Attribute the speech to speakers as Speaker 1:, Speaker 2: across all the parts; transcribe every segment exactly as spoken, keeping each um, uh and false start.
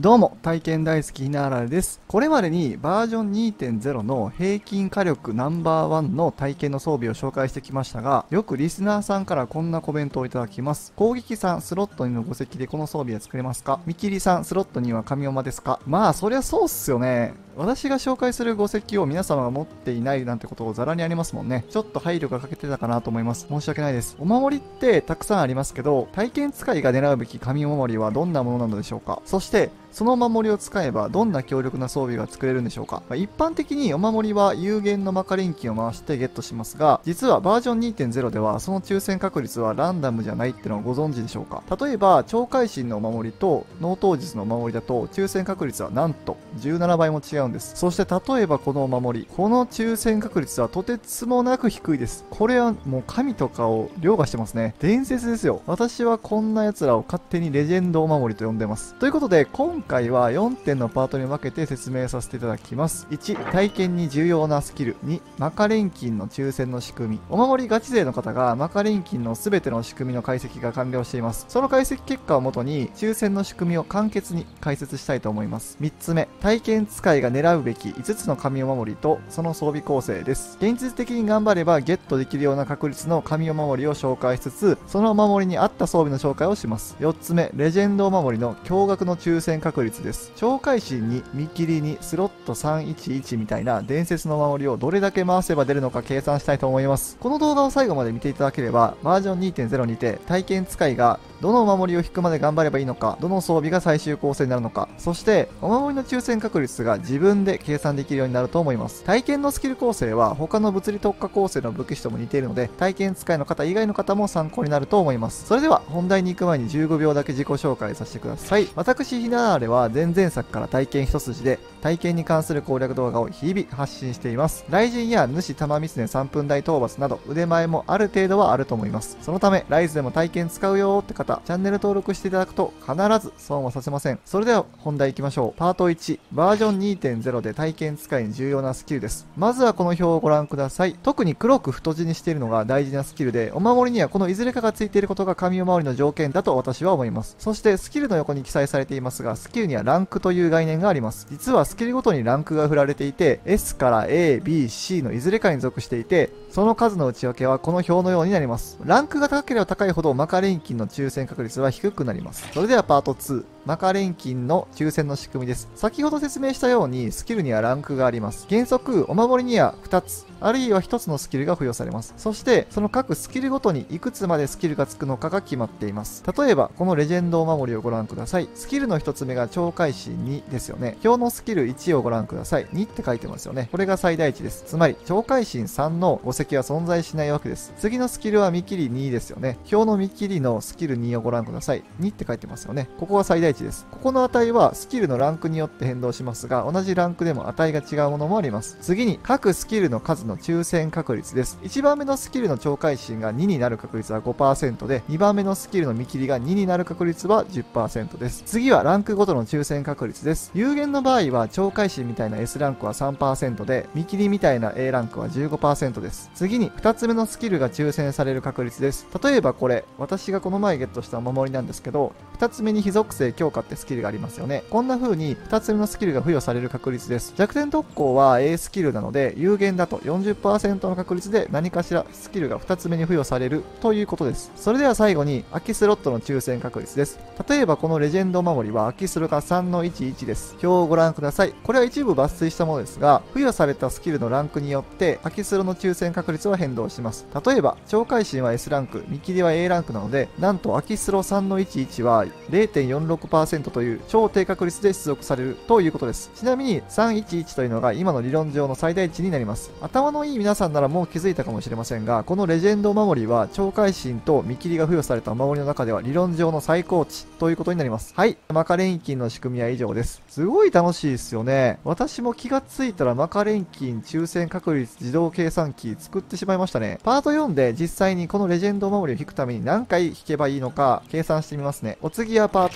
Speaker 1: どうも、体験大好きひなあられです。これまでにバージョン にてんゼロ の平均火力ナンバーワンの体験の装備を紹介してきましたが、よくリスナーさんからこんなコメントをいただきます。攻撃さん、スロットにのご席でこの装備は作れますか？見切りさん、スロットには神馬ですか？まあ、そりゃそうっすよね。私が紹介するご席を皆様が持っていないなんてことをザラにありますもんね。ちょっと配慮が欠けてたかなと思います。申し訳ないです。お守りってたくさんありますけど、体験使いが狙うべき神お守りはどんなものなのでしょうか？そして、そのお守りを使えばどんな強力な装備が作れるんでしょうか？まあ、一般的にお守りは有限のマカレン金を回してゲットしますが、実はバージョン にてんゼロ ではその抽選確率はランダムじゃないってのをご存知でしょうか？例えば、超会心のお守りと納刀術のお守りだと抽選確率はなんとじゅうななばいも違うんです。そして例えばこのお守り、この抽選確率はとてつもなく低いです。これはもう神とかを凌駕してますね。伝説ですよ。私はこんな奴らを勝手にレジェンドお守りと呼んでます。ということで、今回はよんてんのパートに分けて説明させていただきます。いち、体験に重要なスキル。に、マカレン金の抽選の仕組み。お守りガチ勢の方がマカレン金の全ての仕組みの解析が完了しています。その解析結果をもとに抽選の仕組みを簡潔に解説したいと思います。みっつめ、体験使いが狙うべきいつつの神お守りとその装備構成です。現実的に頑張ればゲットできるような確率の神お守りを紹介しつつ、そのお守りに合った装備の紹介をします。よっつめ、レジェンドお守りの驚愕の抽選確率です。超会心に見切りにスロットさんいちいちみたいな伝説のお守りをどれだけ回せば出るのか計算したいと思います。この動画を最後まで見ていただければ、バージョン にてんゼロ にて体験使いがどのお守りを引くまで頑張ればいいのか、どの装備が最終構成になるのか、そしてお守りの抽選確率が自分で計算できるようになると思います。体験のスキル構成は他の物理特化構成の武器種とも似ているので、体験使いの方以外の方も参考になると思います。それでは本題に行く前にじゅうごびょうだけ自己紹介させてください。私ひなあれは前々作から体験一筋で体験に関する攻略動画を日々発信しています。雷神や主玉狐さんぷん台討伐など腕前もある程度はあると思います。そのためライズでも体験使うよーって方、チャンネル登録していただくと必ず損はさせません。それでは本題行きましょう。パートいち、バージョン にてんゼロ で体験使いに重要なスキルです。まずはこの表をご覧ください。特に黒く太字にしているのが大事なスキルで、お守りにはこのいずれかがついていることが神お守りの条件だと私は思います。そしてスキルの横に記載されていますが、スキルにはランクという概念があります。実はスキルごとにランクが振られていて、S から A、B、C のいずれかに属していて、その数の内訳はこの表のようになります。ランクが高ければ高いほどマカレン金の抽選確率は低くなります。それではパートに、マカレン金の抽選の仕組みです。先ほど説明したようにスキルにはランクがあります。原則、お守りにはふたつ、あるいはひとつのスキルが付与されます。そして、その各スキルごとにいくつまでスキルがつくのかが決まっています。例えば、このレジェンドお守りをご覧ください。スキルのひとつめが超会心にですよね。表のスキルいちをご覧ください。にって書いてますよね。これが最大値です。つまり、超会心さんのご席は存在しないわけです。次のスキルは見切りにですよね。表の見切りのスキルにをご覧ください。にって書いてますよね。ここが最大値です。ここの値はスキルのランクによって変動しますが、同じランクでも値が違うものもあります。次に、各スキルの数の抽選確率です。いちばんめのスキルの超会心がにになる確率は ごパーセント で、にばんめのスキルの見切りがにになる確率は じゅっパーセント です。次はランクごとの抽選確率です。有限の場合は超会心みたいな S ランクは さんパーセント で、見切りみたいな A ランクは じゅうごパーセント です。次に、ふたつめのスキルが抽選される確率です。例えばこれ、私がこの前ゲットしたお守りなんですけど、ふたつめに非属性強化ってスキルがありますよね。こんな風にふたつめのスキルが付与される確率です。弱点特攻は A スキルなので、有限だと よんじゅっパーセント の確率で何かしらスキルがふたつめに付与されるということです。それでは最後に空きスロットの抽選確率です。例えばこのレジェンドお守りは空きスロがさんのいちいちです。表をご覧ください。これは一部抜粋したものですが、付与されたスキルのランクによって空きスロの抽選確率は変動します。例えば超会心は S ランク、見切りは A ランクなので、なんと空きスロさんのいちいちは れいてんよんろくパーセント という超低確率で出力されるということです。ちなみにさんいちいちというのが今の理論上の最大値になります。頭のいい皆さんならもう気づいたかもしれませんが、このレジェンドお守りは超会心と見切りが付与されたお守りの中では理論上の最高値ということになります。はい、マカレン金の仕組みは以上です。すごい楽しいですよね。私も気がついたらマカレン金抽選確率自動計算機作ってしまいましたね。パートよんで実際にこのレジェンドお守りを引くために何回引けばいいのか計算してみますね。お次はパートさん、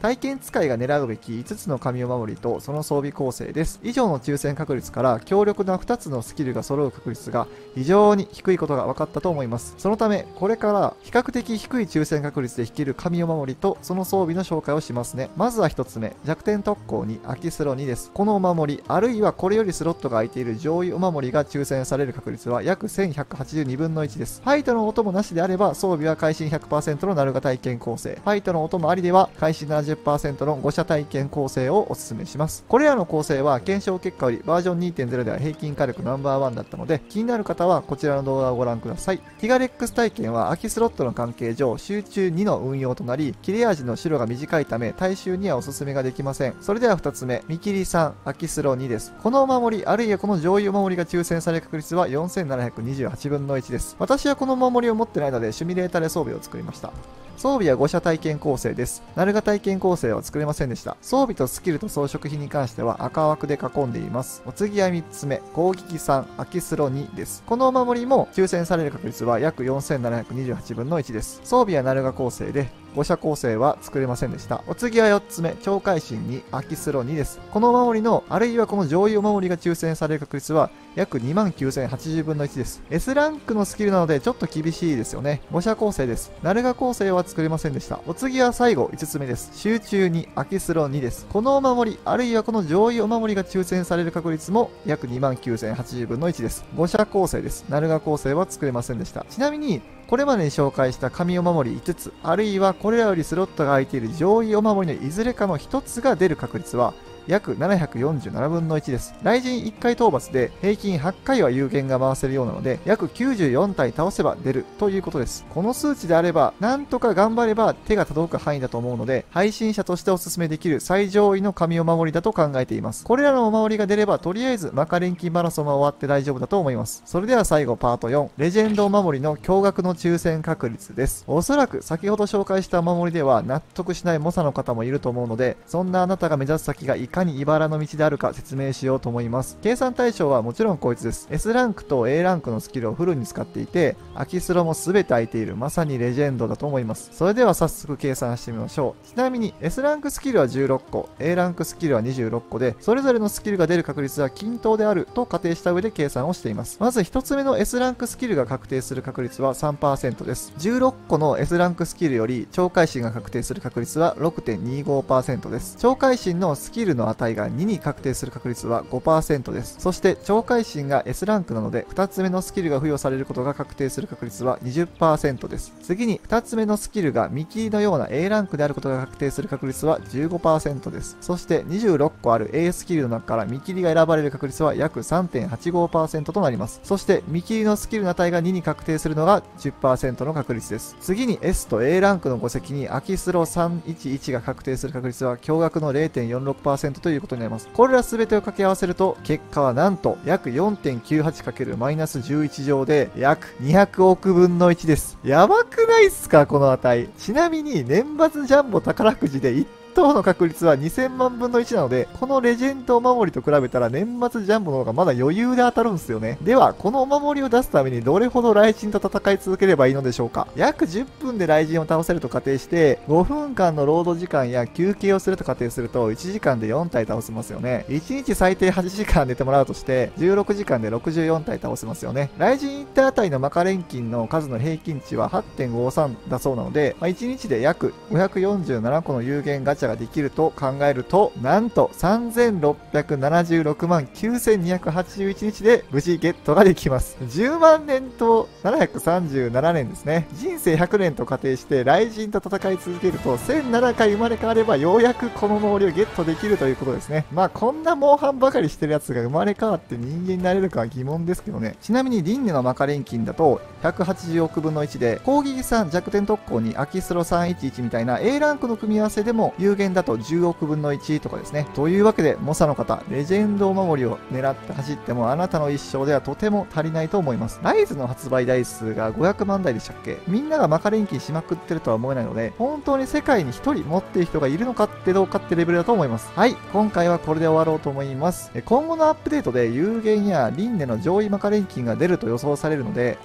Speaker 1: 体験使いが狙うべきいつつの神お守りとその装備構成です。以上の抽選確率から強力なふたつのスキルが揃う確率が非常に低いことが分かったと思います。そのためこれから比較的低い抽選確率で引ける神お守りとその装備の紹介をしますね。まずはひとつめ、弱点特攻に秋スロにです。このお守りあるいはこれよりスロットが空いている上位お守りが抽選される確率は約せんひゃくはちじゅうにぶんのいちです。ファイトの音もなしであれば装備は会心 ひゃくパーセント のナルガ体験構成、ファイトの音もありでは会心 ななじゅっパーセント の誤射体験構成をお勧めします。これらの構成は検証結果よりバージョン にてんゼロ では平均火力ナンバーワンだったので、気になる方はこちらの動画をご覧ください。ティガレックス体験は秋スロットの関係上集中にの運用となり、切れ味の白が短いため大衆にはおすすめができません。それではふたつめ、見切りさん秋スロにです。このお守りあるいはこの上位お守りが抽選される確率はよんせんななひゃくにじゅうはちぶんのいちです。私はこのお守りを持ってないのでシミュレーターで装備を作りました。装備は誤射体験構成です。ナルガ体験構成は作れませんでした。装備とスキルと装飾品に関しては赤枠で囲んでいます。お次はみっつめ、攻撃さん秋スロにです。このお守りも抽選される確率は約よんせんななひゃくにじゅうはちぶんのいちです。装備はナルガ構成で誤射構成は作れませんでした。お次はよっつめ、超会心に秋スロにです。このお守りのあるいはこの上位お守りが抽選される確率は約にまんきゅうせんはちじゅうぶんのいちです。S ランクのスキルなのでちょっと厳しいですよね。誤射構成です。ナルガ構成は作れませんでした。お次は最後いつつめです。集中に秋スロにです。このお守りあるいはこの上位お守りが抽選される確率も約にまんきゅうせんはちじゅうぶんのいちです。誤射構成です。ナルガ構成は作れませんでした。ちなみにこれまでに紹介した神お守りいつつ、あるいはこれらよりスロットが空いている上位お守りのいずれかのひとつが出る確率は約ななひゃくよんじゅうななぶんのいちです。雷神いっかい討伐で平均はちかいは有限が回せるようなので、約きゅうじゅうよんたい倒せば出るということです。この数値であれば、なんとか頑張れば手が届く範囲だと思うので、配信者としてお勧めできる最上位の神お守りだと考えています。これらのお守りが出れば、とりあえずマカレンキマラソンは終わって大丈夫だと思います。それでは最後パートよん、レジェンドお守りの驚愕の抽選確率です。おそらく先ほど紹介したお守りでは納得しない猛者の方もいると思うので、そんなあなたが目指す先がいかいかに茨の道であるか説明しようと思います。計算対象はもちろんこいつです。S ランクと A ランクのスキルをフルに使っていて、秋スロも全て空いているまさにレジェンドだと思います。それでは早速計算してみましょう。ちなみに S ランクスキルはじゅうろっこ、A ランクスキルはにじゅうろっこで、それぞれのスキルが出る確率は均等であると仮定した上で計算をしています。まずひとつめの S ランクスキルが確定する確率は さんパーセント です。じゅうろっこの S ランクスキルより超会心が確定する確率は ろくてんにごパーセント です。超会心のスキルの値がにに確定する確率は ごパーセント です。そして超会心が S ランクなのでふたつめのスキルが付与されることが確定する確率は にじゅっパーセント です。次にふたつめのスキルが見切りのような A ランクであることが確定する確率は じゅうごパーセント です。そしてにじゅうろっこある A スキルの中から見切りが選ばれる確率は約 さんてんはちごパーセント となります。そして見切りのスキルの値がにに確定するのが じゅっパーセント の確率です。次に S と A ランクのご席に秋スロさんいちいちが確定する確率は驚愕の れいてんよんろくパーセント ということになります。これら全てを掛け合わせると結果はなんと約 よんてんきゅうはちかけるマイナスじゅういち 乗で約にひゃくおくぶんのいちです。やばくないっすかこの値。ちなみに年末ジャンボ宝くじでいち等の確率はにせんまんぶんのいちなので、このレジェンドお守りと比べたら年末ジャンボの方がまだ余裕で当たるんですよね。ではこのお守りを出すためにどれほど雷神と戦い続ければいいのでしょうか。約じゅっぷんで雷神を倒せると仮定してごふんかんの労働時間や休憩をすると仮定するといちじかんでよんたい倒せますよね。いちにち最低はちじかん寝てもらうとしてじゅうろくじかんでろくじゅうよんたい倒せますよね。雷神いったあたりのマカレン金の数の平均値は はちてんごさん だそうなので、まあ、いちにちで約ごひゃくよんじゅうななこの有限ガチャができると考えると、なんとさんぜんろっぴゃくななじゅうろくまんきゅうせんにひゃくはちじゅういちにちで無事ゲットができます。じゅうまんねんとななひゃくさんじゅうななねんですね。人生ひゃくねんと仮定して雷神と戦い続けるとせんななかい生まれ変わればようやくこの能力をゲットできるということですね。まあこんなモンハンばかりしてるやつが生まれ変わって人間になれるかは疑問ですけどね。ちなみに輪廻のマカレン金だとひゃくはちじゅうおくぶんのいちで、攻撃さん弱点特攻に秋スロさんいちいちみたいな A ランクの組み合わせでも有限だとじゅうおくぶんのいちとかですね。というわけで猛者の方、レジェンドお守りを狙って走ってもあなたの一生ではとても足りないと思います。ライズの発売台数がごひゃくまんだいでしたっけ。みんながマカレン金しまくってるとは思えないので、本当に世界にひとり持っている人がいるのかってどうかってレベルだと思います。はい、今回はこれで終わろうと思います。今後のアップデートで有限や輪廻の上位マカレン金が出ると予想されるので、今回紹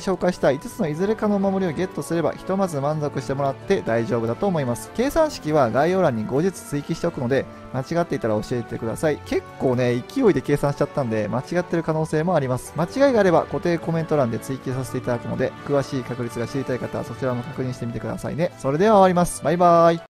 Speaker 1: 紹介したいつつのいずれかのお守りをゲットすればひとまず満足してもらって大丈夫だと思います。計算式は概要欄に後日追記しておくので、間違っていたら教えてください。結構ね、勢いで計算しちゃったんで、間違ってる可能性もあります。間違いがあれば固定コメント欄で追記させていただくので、詳しい確率が知りたい方はそちらも確認してみてくださいね。それでは終わります。バイバーイ。